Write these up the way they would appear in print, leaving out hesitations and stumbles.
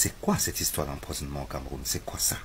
c'est quoi cette histoire d'empoisonnement au Cameroun? C'est quoi ça?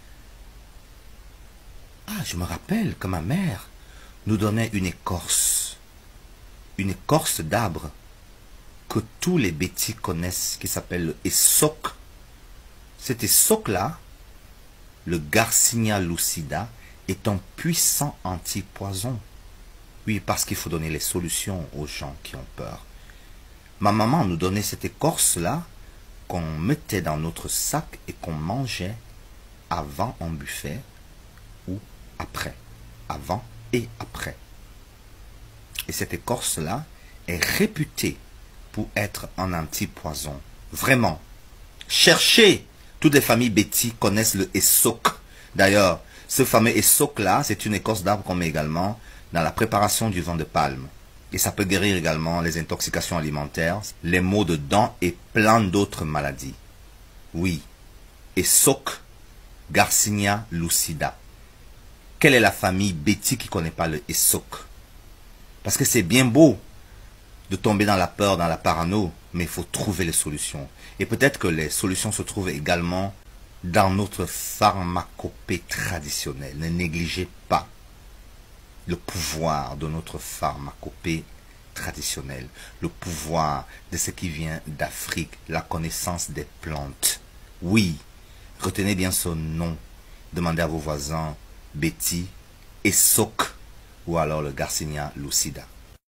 Ah, je me rappelle que ma mère nous donnait une écorce d'arbre que tous les bêtis connaissent, qui s'appelle le essoc. Cet essoc-là, le Garcinia lucida, est un puissant antipoison. Oui, parce qu'il faut donner les solutions aux gens qui ont peur. Ma maman nous donnait cette écorce-là qu'on mettait dans notre sac et qu'on mangeait avant un buffet ou après. Avant et après. Et cette écorce-là est réputée pour être un antipoison. Vraiment. Cherchez. Toutes les familles Betty connaissent le essoc. D'ailleurs, ce fameux essoc-là, c'est une écorce d'arbre qu'on met également dans la préparation du vin de palme. Et ça peut guérir également les intoxications alimentaires, les maux de dents et plein d'autres maladies. Oui, essoc, Garcinia lucida. Quelle est la famille Betty qui ne connaît pas le essoc? Parce que c'est bien beau de tomber dans la peur, dans la parano, mais il faut trouver les solutions. Et peut-être que les solutions se trouvent également dans notre pharmacopée traditionnelle. Ne négligez pas le pouvoir de notre pharmacopée traditionnelle, le pouvoir de ce qui vient d'Afrique, la connaissance des plantes. Oui, retenez bien ce nom. Demandez à vos voisins Betty, essoc ou alors le Garcinia lucida.